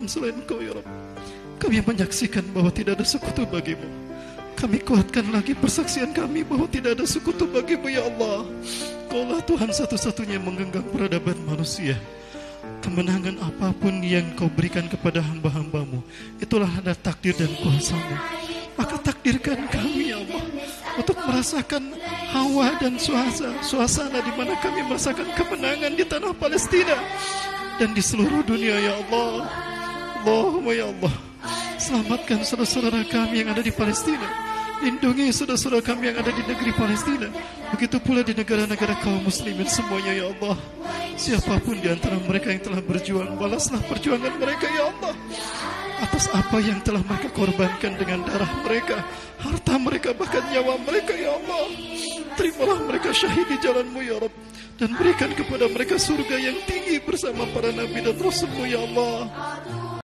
selain Engkau ya Rabb. Kami menyaksikan bahwa tidak ada sekutu bagimu. Kami kuatkan lagi persaksian kami bahwa tidak ada sekutu bagimu ya Allah. Kaulah Tuhan satu-satunya yang menggenggam peradaban manusia. Kemenangan apapun yang Kau berikan kepada hamba-hambamu, itulah ada takdir dan kuasa-Mu. Maka takdirkan kami ya Allah untuk merasakan hawa dan suasana di mana kami merasakan kemenangan di tanah Palestina dan di seluruh dunia ya Allah. Allahumma ya Allah, selamatkan saudara-saudara kami yang ada di Palestina. Lindungi saudara-saudara kami yang ada di negeri Palestina. Begitu pula di negara-negara kaum muslimin semuanya ya Allah. Siapapun di antara mereka yang telah berjuang, balaslah perjuangan mereka ya Allah. Atas apa yang telah mereka korbankan dengan darah mereka, harta mereka, bahkan nyawa mereka ya Allah. Terimalah mereka syahid di jalan-Mu ya Rabb, dan berikan kepada mereka surga yang tinggi bersama para nabi dan rasul-Mu ya Allah.